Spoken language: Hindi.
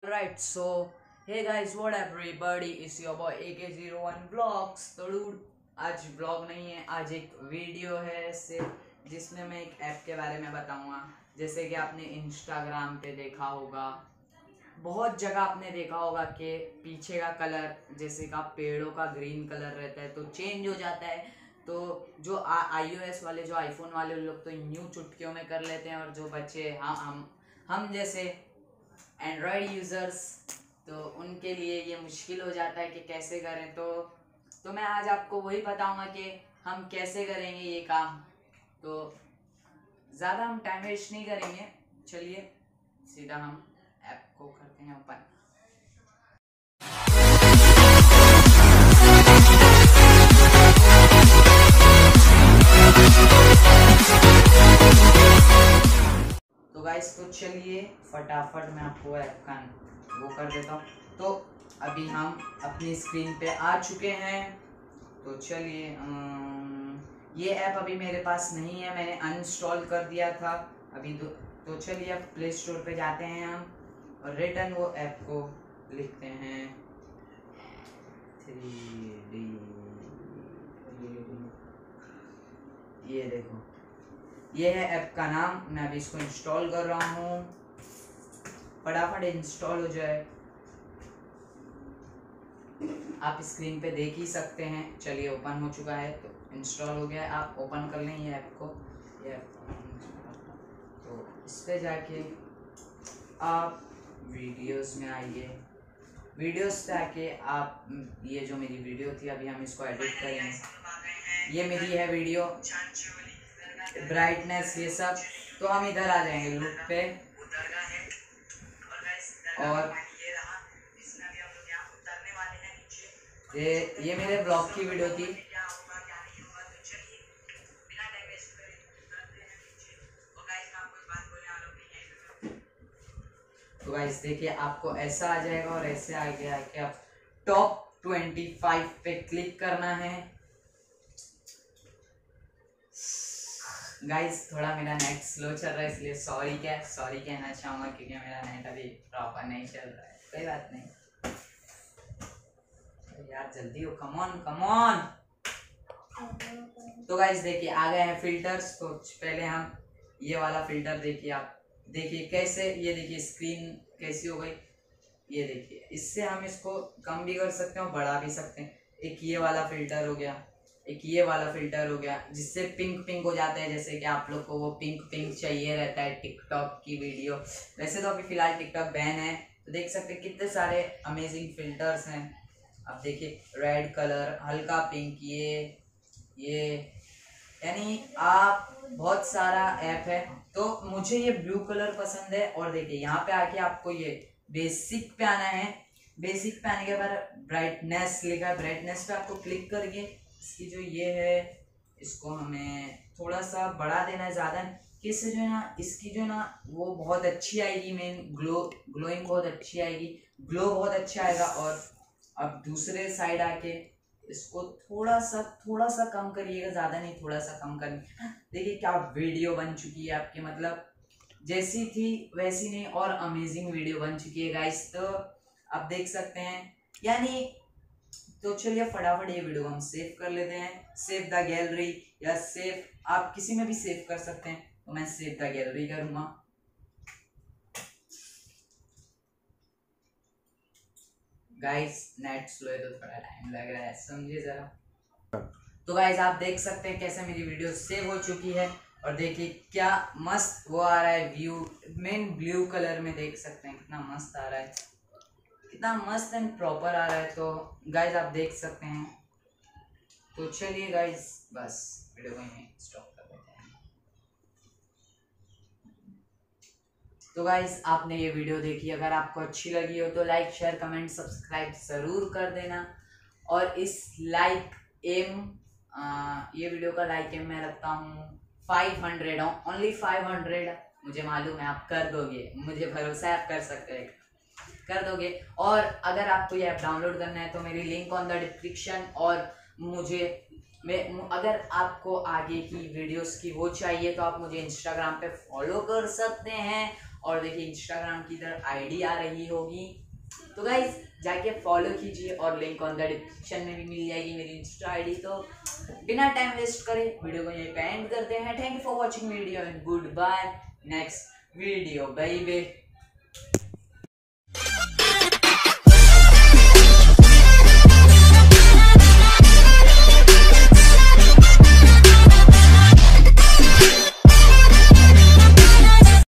Right, so hey guys, what up everybody, it's your boy AK01 Vlogs। तो dude, आज ब्लॉग नहीं है, आज एक वीडियो है सिर्फ जिसमें मैं एक ऐप के बारे में बताऊंगा। जैसे कि आपने इंस्टाग्राम पे देखा होगा, बहुत जगह आपने देखा होगा कि पीछे का कलर जैसे का पेड़ों का ग्रीन कलर रहता है तो चेंज हो जाता है। तो जो iOS वाले, जो आईफोन वाले लोग तो यूं चुटकियों में कर लेते हैं, और जो बच्चे हम जैसे एंड्रॉयड यूज़र्स, तो उनके लिए ये मुश्किल हो जाता है कि कैसे करें। तो मैं आज आपको वही बताऊंगा कि हम कैसे करेंगे ये काम। तो ज़्यादा हम टाइम वेस्ट नहीं करेंगे, चलिए सीधा हम ऐप को करते हैं ओपन। तो गाइस, तो चलिए फटाफट मैं आपको ऐप का वो कर देता हूँ। तो अभी हम अपनी स्क्रीन पे आ चुके हैं। तो चलिए, ये ऐप अभी मेरे पास नहीं है, मैंने अनइंस्टॉल कर दिया था अभी। तो चलिए अब प्ले स्टोर पे जाते हैं हम, और रिटर्न वो ऐप को लिखते हैं 3D। ये देखो, ये है ऐप का नाम। मैं अभी इसको इंस्टॉल कर रहा हूँ, फटाफट इंस्टॉल हो जाए। आप स्क्रीन पे देख ही सकते हैं। चलिए ओपन हो चुका है, तो इंस्टॉल हो गया है। आप ओपन कर लें ये ऐप को। ये तो इस पर जाके आप वीडियोस में आइए। वीडियोस पे आके आप ये जो मेरी वीडियो थी, अभी हम इसको एडिट करेंगे। ये मेरी है वीडियो, ब्राइटनेस ये सब। तो हम इधर आ जाएंगे लुक पे, और ये मेरे ब्लॉग की वीडियो थी। तो गाइस देखिए, आपको ऐसा आ जाएगा, और ऐसे आगे आके आप टॉप 25 पे क्लिक करना है। गाइस थोड़ा मेरा नेट स्लो चल रहा है, इसलिए सॉरी कहना चाहूँगा, क्योंकि मेरा नेट अभी प्रॉपर नहीं चल रहा है। कोई बात नहीं यार, जल्दी हो, कम ऑन। तो गाइस देखिए, आ गए हैं फिल्टर्स। तो पहले हम ये वाला फिल्टर देखिए, आप देखिए कैसे, ये देखिए स्क्रीन कैसी हो गई। ये देखिए, इससे हम इसको कम भी कर सकते हैं और बढ़ा भी सकते हैं। एक ये वाला फिल्टर हो गया, एक ये वाला फिल्टर हो गया, जिससे पिंक हो जाता है। जैसे कि आप लोग को वो पिंक चाहिए रहता है टिकटॉक की वीडियो। वैसे तो अभी फिलहाल टिकटॉक बैन है, तो देख सकते हैं कितने सारे अमेजिंग फिल्टर्स हैं। अब देखिए, रेड कलर, हल्का पिंक, ये यानी आप बहुत सारा ऐप है। तो मुझे ये ब्लू कलर पसंद है। और देखिए यहाँ पे आके आपको ये बेसिक पे आना है। बेसिक पे आने के बाद ब्राइटनेस लिखा है, ब्राइटनेस पे आपको क्लिक करके इसकी जो ये है, इसको हमें थोड़ा सा बढ़ा देना है, ज़्यादा कि इससे जो है ना, इसकी जो है ना वो बहुत अच्छी आएगी। मेन ग्लोइंग बहुत अच्छी आएगी, ग्लो बहुत अच्छा आएगा। और अब दूसरे साइड आके इसको थोड़ा सा कम करिएगा, ज़्यादा नहीं, थोड़ा सा कम करिए। देखिए क्या वीडियो बन चुकी है आपकी, मतलब जैसी थी वैसी नहीं, और अमेजिंग वीडियो बन चुकी है गाइस। तो आप देख सकते हैं यानी। तो चलिए फटाफट ये वीडियो हम सेव कर लेते हैं। सेव द गैलरी, या सेव आप किसी में भी सेव कर सकते हैं। तो मैं सेव द गैलरी करूँगा। गाइस नेट स्लो है तो थोड़ा टाइम लग रहा है, समझिए जरा। तो गाइस आप देख सकते हैं कैसे मेरी वीडियो सेव हो चुकी है। और देखिए क्या मस्त वो आ रहा है व्यू, मेन ब्लू कलर में देख सकते हैं कितना मस्त आ रहा है, कितना मस्त एंड प्रॉपर आ रहा है। तो गाइस आप देख सकते हैं। तो चलिए गाइस, बस वीडियो को स्टॉप कर देते हैं। तो गाइस आपने ये वीडियो देखी, अगर आपको अच्छी लगी हो तो लाइक शेयर कमेंट सब्सक्राइब ज़रूर कर देना। और इस लाइक एम ये वीडियो का लाइक एम मैं रखता हूँ 500, ओनली 500। मुझे मालूम है आप कर दोगे, मुझे भरोसा है आप कर सकते हैं, कर दोगे। और अगर आपको ये ऐप डाउनलोड करना है तो मेरी लिंक ऑन द डिस्क्रिप्शन। और मुझे अगर आपको आगे की वीडियोस की वो चाहिए तो आप मुझे इंस्टाग्राम पे फॉलो कर सकते हैं। और देखिए इंस्टाग्राम की इधर आईडी आ रही होगी, तो गाइज जाके फॉलो कीजिए और लिंक ऑन द डिस्क्रिप्शन में भी मिल जाएगी मेरी इंस्टा आईडी। तो बिना टाइम वेस्ट करे वीडियो को यहीं पे एंड करते हैं। Thank you for watching video and goodbye next video bye bye.